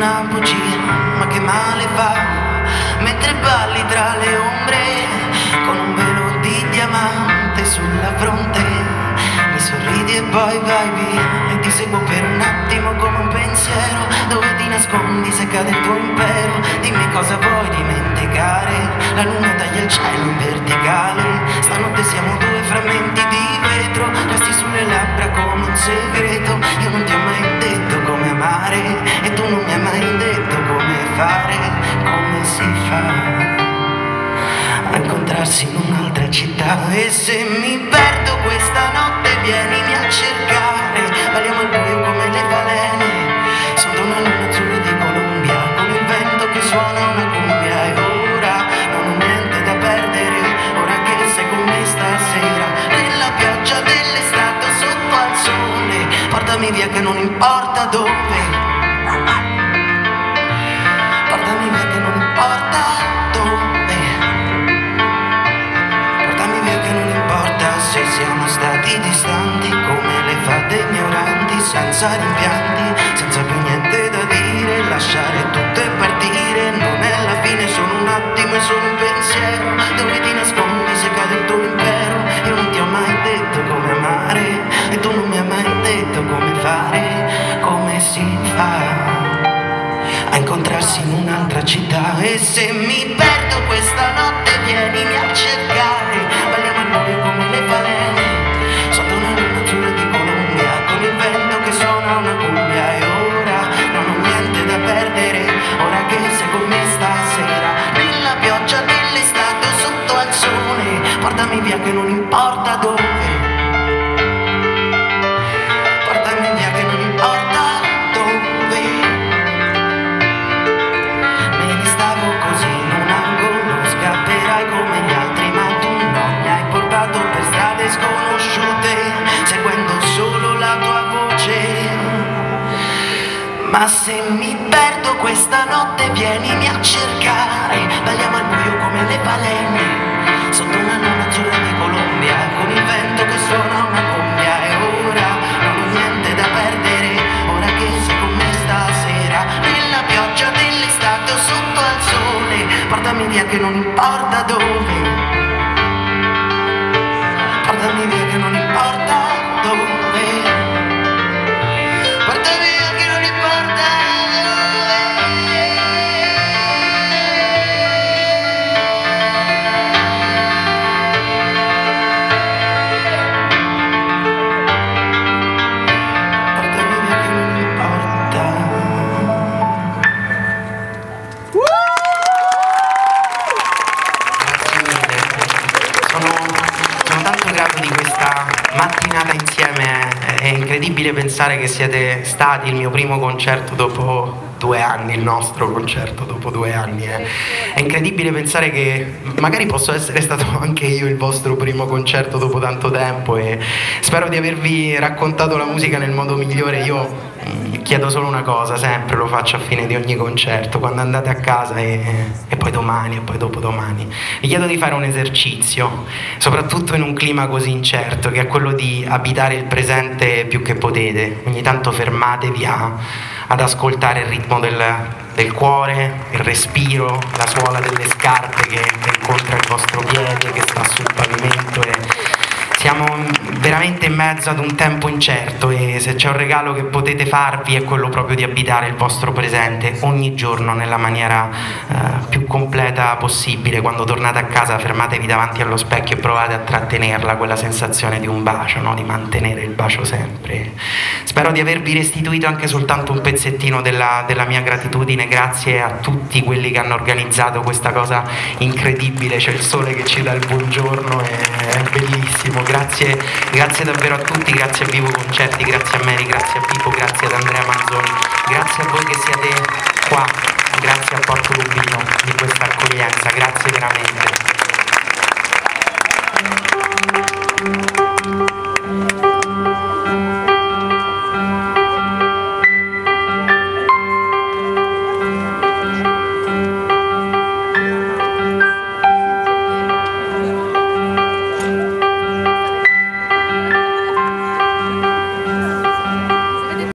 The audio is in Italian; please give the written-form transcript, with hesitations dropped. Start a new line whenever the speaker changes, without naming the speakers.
una bugia, ma che male fa, mentre balli tra le ombre, con un velo di diamante sulla fronte, mi sorridi e poi vai via, e ti seguo per un attimo come un pensiero, dove ti nascondi se cade il tuo impero, dimmi cosa vuoi dimenticare, la luna taglia il cielo in verticale, stanotte siamo due frammenti di vetro, resti sulle labbra come un segreto, io non ti ho mai detto come amare, e tu non mi hai mai detto come fare, come si fa a incontrarsi in un'altra città. E se mi perdo questa notte vienimi a cercare, balliamo al buio come le balene, sotto una luna azzurra di Colombia, con il vento che suona una cumbia. E ora non ho niente da perdere, ora che sei con me stasera, nella pioggia dell'estate sotto al sole, portami via che non importa dove, portami via che non importa dove, portami via che non importa se siamo stati distanti come le fate ignoranti, senza rimpianti, senza più niente da dire, lasciare tutto e partire, non è la fine, solo un attimo e solo un pensiero, dove ti nascondi se cade il tuo impero, io non ti ho mai detto come amare, e tu non mi hai mai detto come fare, come si fa a incontrarsi in un'altra città. E se mi perdo questa notte vienimi a cercare, balliamo al buio come le falene, sotto una luna azzurra di Colombia, con il vento che suona una cumbia. E ora non ho niente da perdere, ora che sei con me stasera, nella pioggia dell'estate sotto al sole, portami via che non importa dove, portami via che non importa dove. Me ne stavo così in un angolo, scapperai come gli altri, ma tu non mi hai portato per strade sconosciute, seguendo solo la tua voce. Ma se mi perdo questa notte vienimi a cercare, balliamo al buio come le balene, sotto una luna azzurra di Colombia, con il vento che suona una cumbia. E ora non ho niente da perdere, ora che sei con me stasera, nella pioggia dell'estate o sotto al sole, portami via che non importa dove, portami via che non importa dove, portami via che non importa mattinata insieme. È incredibile pensare che siete stati il mio primo concerto dopo 2 anni, il nostro concerto dopo 2 anni. È incredibile pensare che magari posso essere stato anche io il vostro primo concerto dopo tanto tempo, e spero di avervi raccontato la musica nel modo migliore. Io chiedo solo una cosa, sempre lo faccio a fine di ogni concerto, quando andate a casa e poi domani e poi dopodomani, vi chiedo di fare un esercizio, soprattutto in un clima così incerto, che è quello di abitare il presente più che potete. Ogni tanto fermatevi ad ascoltare il ritmo del cuore, il respiro, la suola delle scarpe che incontra il vostro piede, che sta sul pavimento. E siamo veramente in mezzo ad un tempo incerto, e se c'è un regalo che potete farvi è quello proprio di abitare il vostro presente ogni giorno nella maniera più completa possibile. Quando tornate a casa fermatevi davanti allo specchio e provate a trattenerla, quella sensazione di un bacio, no? Di mantenere il bacio sempre. Spero di avervi restituito anche soltanto un pezzettino della mia gratitudine. Grazie a tutti quelli che hanno organizzato questa cosa incredibile. C'è il sole che ci dà il buongiorno, è bellissimo. Grazie davvero a tutti, grazie a Vivo Concerti, grazie a Mary, grazie a Pippo, grazie ad Andrea Manzoni, grazie a voi che siete qua, grazie a Porto Rubino di questa accoglienza, grazie veramente.